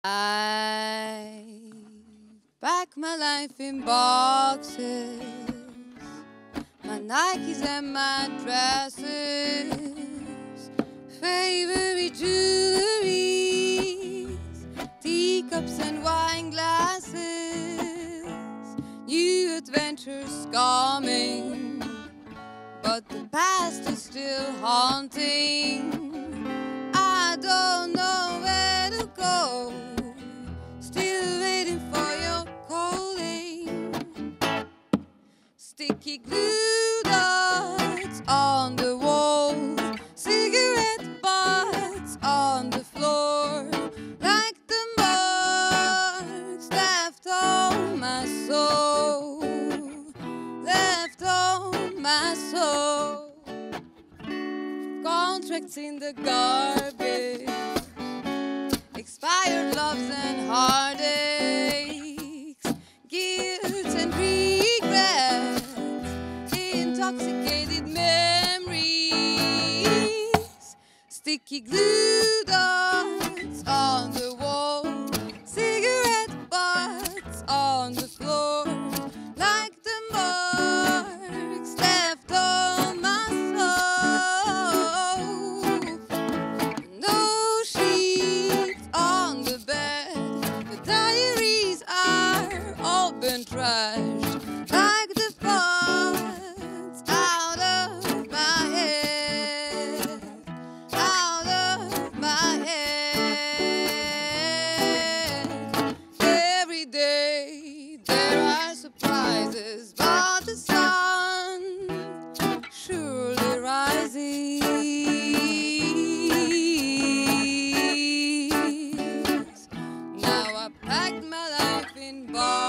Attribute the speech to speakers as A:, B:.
A: I pack my life in boxes, my Nikes and my dresses, favorite jewelries, teacups and wine glasses, new adventures coming, but the past is still haunting. I don't know where to go, still waiting for your calling. Sticky glue dots on the wall, cigarette butts on the floor, like the marks left on my soul, left on my soul. Contracts in the garbage, expired loves and heartaches, guilt and regrets, intoxicated memories, sticky glue dots on the wall, cigarette butts on the floor, like the marks left on my soul. No sheets on the bed, the diaries are all been trashed, like the thoughts out of my head, out of my head. Every day there are surprises, but the sun surely rises. Now I packed my life in boxes,